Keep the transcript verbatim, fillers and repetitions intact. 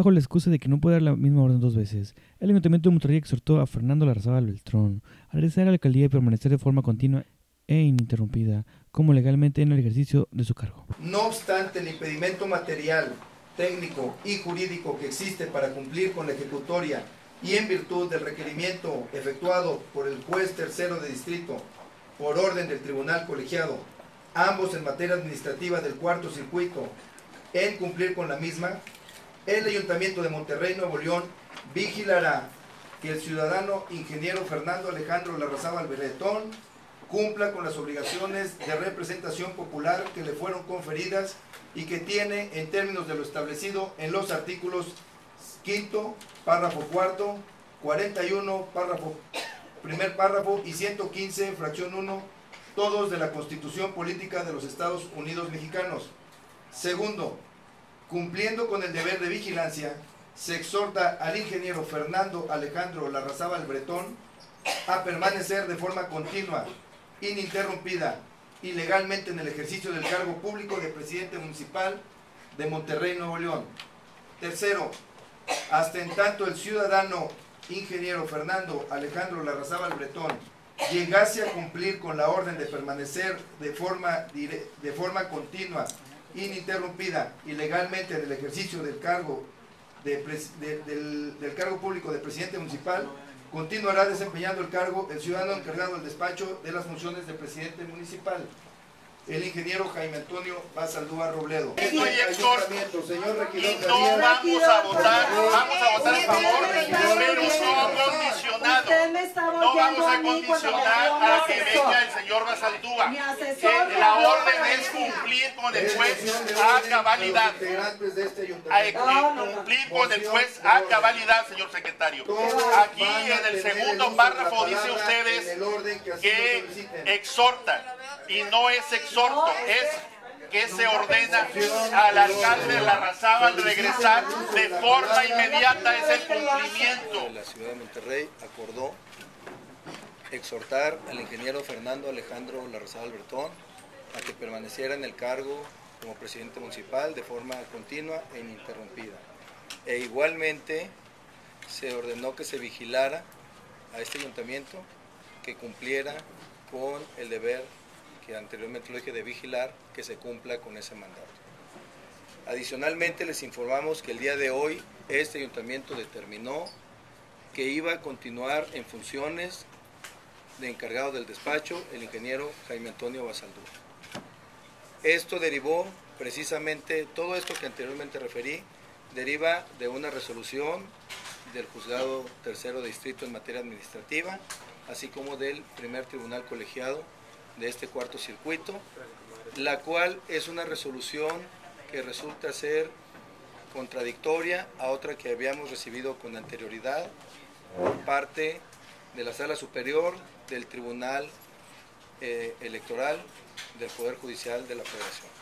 bajo la excusa de que no puede dar la misma orden dos veces. El Ayuntamiento de Monterrey exhortó a Fernando Larrazábal Beltrón a regresar a la alcaldía y permanecer de forma continua e ininterrumpida, como legalmente en el ejercicio de su cargo. No obstante el impedimento material, técnico y jurídico que existe para cumplir con la ejecutoria y en virtud del requerimiento efectuado por el juez tercero de distrito por orden del tribunal colegiado, ambos en materia administrativa del cuarto circuito, en cumplir con la misma, el Ayuntamiento de Monterrey, Nuevo León, vigilará que el ciudadano ingeniero Fernando Alejandro Larrazábal Beltrón cumpla con las obligaciones de representación popular que le fueron conferidas y que tiene en términos de lo establecido en los artículos quinto, párrafo cuarto, cuarenta y uno, párrafo, primer párrafo y ciento quince, fracción uno, todos de la Constitución Política de los Estados Unidos Mexicanos. Segundo, cumpliendo con el deber de vigilancia, se exhorta al ingeniero Fernando Alejandro Larrazábal Beltrón a permanecer de forma continua, ininterrumpida y legalmente en el ejercicio del cargo público de presidente municipal de Monterrey, Nuevo León. Tercero, hasta en tanto el ciudadano ingeniero Fernando Alejandro Larrazábal Beltrón llegase a cumplir con la orden de permanecer de forma, de forma continua, ininterrumpida y legalmente en el ejercicio del cargo, de, de, del, del cargo público de presidente municipal, continuará desempeñando el cargo el ciudadano encargado del despacho de las funciones de presidente municipal, el ingeniero Jaime Antonio Basaldúa Robledo. Estoy exhorto, señor regidor, y no vamos a votar, vamos a votar a favor, pero no condicionado. No vamos a condicionar a que venga el señor Basaldúa. Que la orden es cumplir con el juez a cabalidad. A cumplir con el juez a cabalidad, señor secretario. Aquí en el segundo párrafo dice ustedes que exhortan, y no es exhorto, es que se ordena al alcalde Larrazábal regresar de forma inmediata, es el cumplimiento. La ciudad de Monterrey acordó exhortar al ingeniero Fernando Alejandro Larrazábal Beltrón a que permaneciera en el cargo como presidente municipal de forma continua e ininterrumpida. E igualmente se ordenó que se vigilara a este ayuntamiento que cumpliera con el deber que anteriormente lo dije de vigilar, que se cumpla con ese mandato. Adicionalmente les informamos que el día de hoy este ayuntamiento determinó que iba a continuar en funciones de encargado del despacho el ingeniero Jaime Antonio Basaldúa. Esto derivó precisamente, todo esto que anteriormente referí, deriva de una resolución del juzgado tercero de distrito en materia administrativa, así como del primer tribunal colegiado de este cuarto circuito, la cual es una resolución que resulta ser contradictoria a otra que habíamos recibido con anterioridad por parte de la Sala Superior del Tribunal eh, Electoral del Poder Judicial de la Federación.